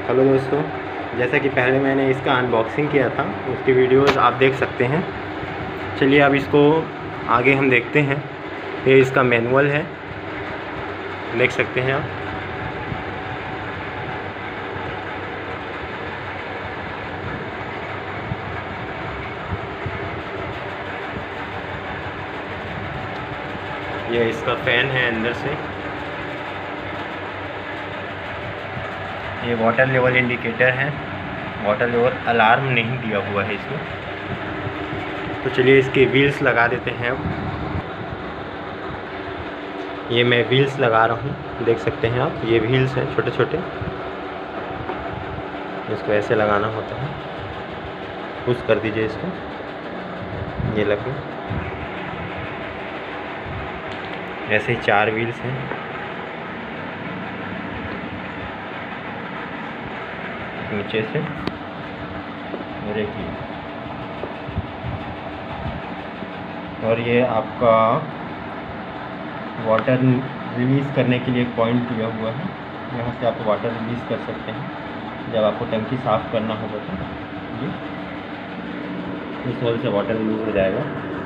Hello दोस्तों, जैसा कि पहले मैंने इसका अनबॉक्सिंग किया था, उसकी वीडियोस आप देख सकते हैं। चलिए अब इसको आगे हम देखते हैं। ये इसका मैनुअल है, देख सकते हैं आप। ये इसका फ़ैन है अंदर से। ये वाटर लेवल इंडिकेटर है, वाटर लेवल अलार्म नहीं दिया हुआ है इसमें। तो चलिए इसके व्हील्स लगा देते हैं अब। ये मैं व्हील्स लगा रहा हूँ, देख सकते हैं आप। ये व्हील्स हैं छोटे छोटे, इसको ऐसे लगाना होता है। पुश कर दीजिए इसको, ये लगे। ऐसे ही 4 व्हील्स हैं। नीचे से देखिए, और ये आपका वाटर रिलीज़ करने के लिए एक पॉइंट दिया हुआ है। यहाँ से आप वाटर रिलीज़ कर सकते हैं जब आपको टंकी साफ़ करना होगा। तो ये इस होल से वाटर रिलीज़ हो जाएगा।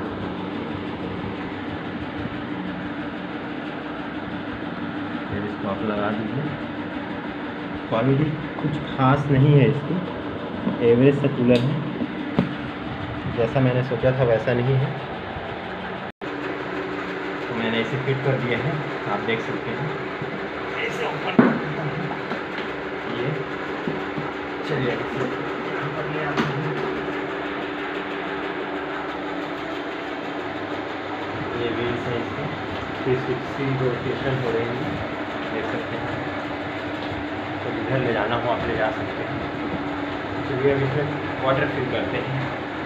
फिर इसको आप लगा दीजिए। क्वालिटी कुछ ख़ास नहीं है इसकी, एवरेज सा कूलर है। जैसा मैंने सोचा था वैसा नहीं है, तो मैंने इसे फिट कर दिया है। आप देख सकते हैं ऐसे ऊपर ये। चलिए यहाँ पर ले आते हैं। ये व्हील्स है इसका, 360 रोटेशन हो रही है, देख सकते हैं। तो इधर ले जाना हो आप ले जा सकते हैं। चलिए अब इसमें वाटर फिल करते हैं।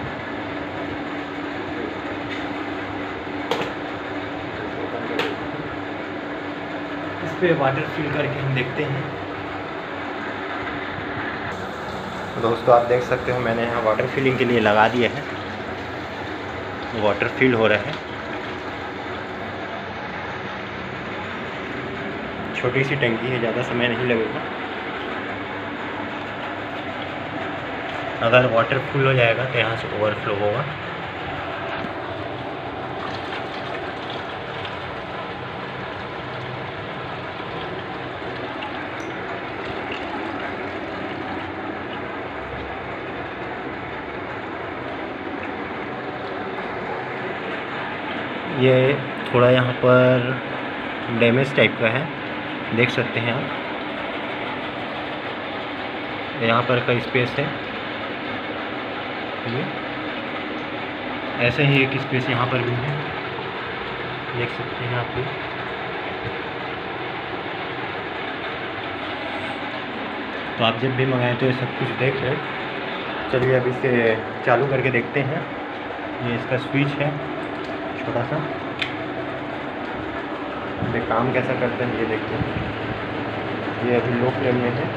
इस पे वाटर फिल करके हम देखते हैं। दोस्तों आप देख सकते हो, मैंने यहाँ वाटर फिलिंग के लिए लगा दिया है। वाटर फिल हो रहा है। छोटी सी टंकी है, ज़्यादा समय नहीं लगेगा। अगर वाटर फुल हो जाएगा तो यहाँ से ओवरफ्लो होगा। ये थोड़ा यहाँ पर डैमेज टाइप का है, देख सकते हैं आप। यहाँ पर का स्पेस है, ये ऐसे ही एक स्पेस यहाँ पर भी है, देख सकते हैं आप। तो आप जब भी मंगाएं तो ये सब कुछ देख लें। चलिए अब इसे चालू करके देखते हैं। ये इसका स्विच है छोटा सा, ये काम कैसा करते हैं ये देखते हैं। ये अभी लो फ्लेम में है।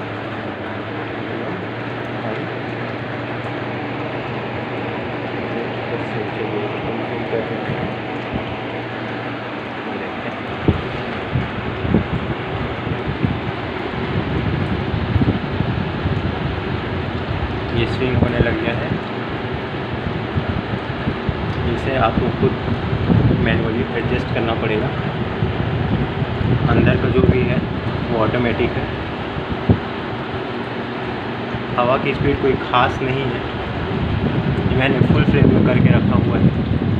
ये स्विंग होने लग गया है। इसे आपको खुद मैनुअली एडजस्ट करना पड़ेगा। अंदर का जो भी है वो ऑटोमेटिक है। हवा की स्पीड कोई ख़ास नहीं है, ये मैंने फुल फ्लेम में करके रखा हुआ है।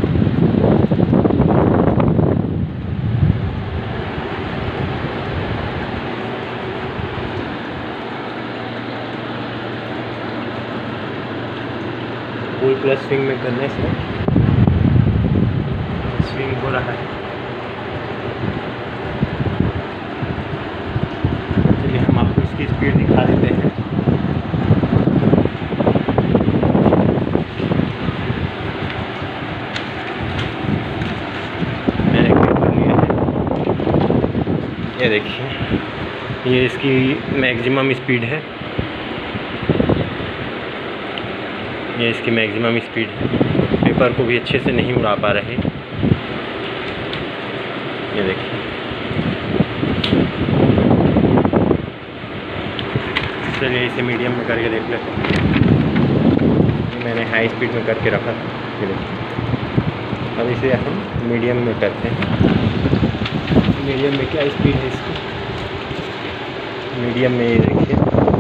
फुल प्लस स्विंग में करने से स्विंग हो रहा है। चलिए हम आपको इसकी स्पीड दिखा देते हैं। मैंने क्लिक कर लिया है, ये देखिए। ये इसकी मैक्सिमम स्पीड है। ये इसकी मैक्सिमम स्पीड है। पेपर को भी अच्छे से नहीं उड़ा पा रहे। ये देखिए। चलिए इसे मीडियम में करके देख लेते हैं। ये मैंने हाई स्पीड में करके रखा था, ये देखिए। अब इसे हम मीडियम में करते हैं। मीडियम में क्या स्पीड है इसकी, मीडियम में ये देखिए,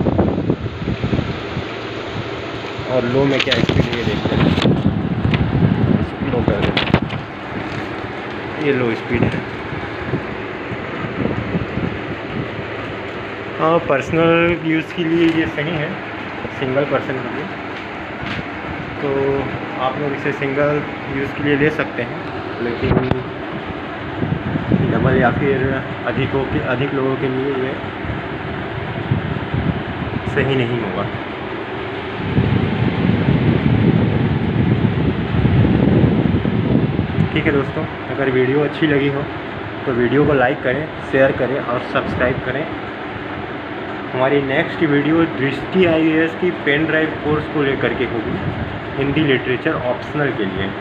और लो में क्या स्पीड है ये देखते हैं। लो कर देते हैं, ये लो स्पीड है। हाँ, पर्सनल यूज़ के लिए ये सही है, सिंगल पर्सन के लिए। तो आप लोग इसे सिंगल यूज़ के लिए ले सकते हैं, लेकिन डबल या फिर अधिक लोगों के लिए ये सही नहीं होगा। ठीक है दोस्तों, अगर वीडियो अच्छी लगी हो तो वीडियो को लाइक करें, शेयर करें और सब्सक्राइब करें। हमारी नेक्स्ट वीडियो दृष्टि IAS की पेन ड्राइव कोर्स को लेकर के होगी, हिंदी लिटरेचर ऑप्शनल के लिए।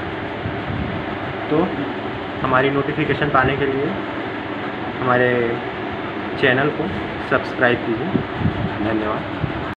तो हमारी नोटिफिकेशन पाने के लिए हमारे चैनल को सब्सक्राइब कीजिए। धन्यवाद।